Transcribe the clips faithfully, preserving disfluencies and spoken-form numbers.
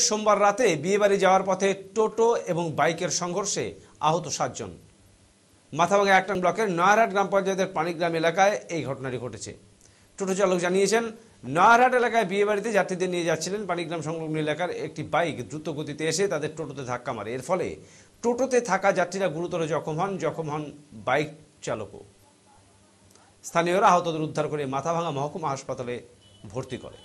সোমবার রাতে বিয়েবাড়ি যাওয়ার পথে টোটো এবং বাইকের সংঘর্ষে আহত সাতজন। মাথাভাঙা এক নং ব্লকের নয়ারহাট গ্রাম পঞ্চায়েতের পানিগ্রাম এলাকায় এই ঘটনাটি ঘটেছে। টোটো চালক জানিয়েছেন, নয়ারহাট এলাকায় বিয়েবাড়িতে যাত্রীদের নিয়ে যাচ্ছিলেন। পানিগ্রাম সংলগ্ন এলাকার একটি বাইক দ্রুত গতিতে এসে তাদের টোটোতে ধাক্কা মারে। এর ফলে টোটোতে থাকা যাত্রীরা গুরুতর জখম হন জখম হন বাইক চালকও। স্থানীয়রা আহতদের উদ্ধার করে মাথাভাঙা মহকুমা হাসপাতালে ভর্তি করে।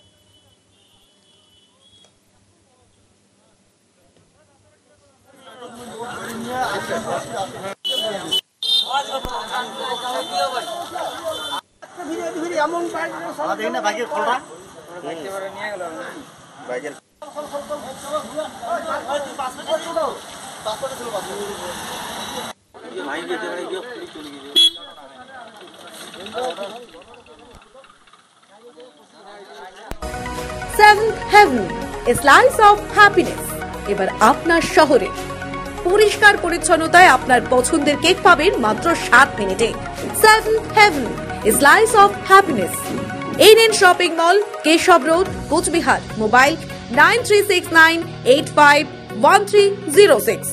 Seventh Heaven, a slice of happiness. এবার আপনার শহরে পরিষ্কার পরিচ্ছন্নতায় আপনার পছন্দের কেক পাবেন মাত্র সাত মিনিটে। Seventh Heaven, a slice of happiness. N N shopping mall, Keshab road, Cooch Behar. Mobile nine three six nine eight five one three zero six.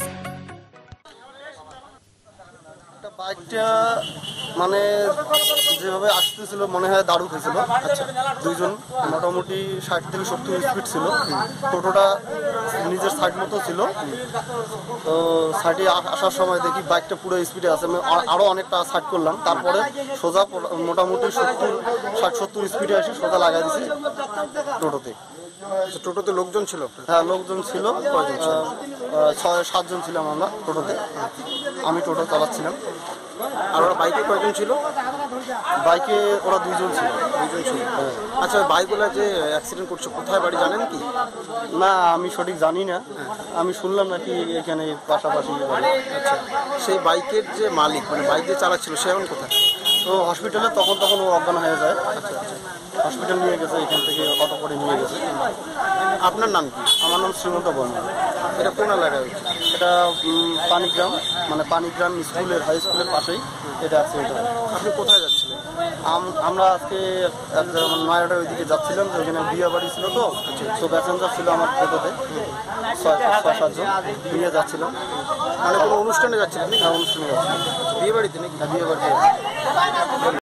বাইকটা মানে যেভাবে আসতেছিল মনে হয় দারু খেয়েছিল। আচ্ছা, দুইজন মোটামুটি ষাট থেকে সত্তর স্পিড ছিল। টোটোটা নিজের সাইড মতো ছিল। তো সাইডে আসার সময় দেখি বাইকটা পুরো স্পিডে আছে। আমি আরও অনেকটা সাইড করলাম, তারপরে সোজা মোটামুটি সত্তর ষাট সত্তর স্পিডে আসি সোজা লাগাই দিছি টোটোতে। টোটোতে লোকজন ছিল? হ্যাঁ, লোকজন ছিল, ছয় সাতজন ছিলাম আমরা টোটোতে। আমি টোটো চালাচ্ছিলাম। আর ওরা বাইকে কয়জন ছিল? বাইকে ওরা দুইজন ছিল। দুইজন ছিল। আচ্ছা, বাইকগুলো যে অ্যাক্সিডেন্ট করছে কোথায় বাড়ি জানেন কি? না, আমি সঠিক জানি না। আমি শুনলাম নাকি এখানে পাশাপাশি। আচ্ছা, সেই বাইকের যে মালিক মানে বাইক যে চালাচ্ছিল সে এখন কোথায়? তো হসপিটালে তখন তখন ও অজ্ঞান হয়ে যায়। আচ্ছা, হসপিটাল নিয়ে গেছে, এখান থেকে অটো করে নিয়ে গেছে। আপনার নাম কি? আমার নাম শ্রীমন্ত বর্মা। এটা কোন এলাকায় হচ্ছে? এটা পানিগ্রাম, মানে পানিগ্রাম স্কুলের হাই স্কুলের পাশেই এটা অ্যাক্সিডেন্ট হয়। আপনি কোথায় যাচ্ছিলেন? আমরা আজকে নয়ারহাটের ওইদিকে যাচ্ছিলাম, যে ওখানে বিয়ে বাড়ি ছিল। তো তো প্যাসেঞ্জার ছিল আমার টোটোতে ছয় ছয় সাতজন নিয়ে যাচ্ছিলাম। মানে কোনো অনুষ্ঠানে যাচ্ছিলেন? হ্যাঁ, অনুষ্ঠানে যাচ্ছিলাম। বিয়ে বাড়িতে নাকি? বিয়ে বাড়িতে।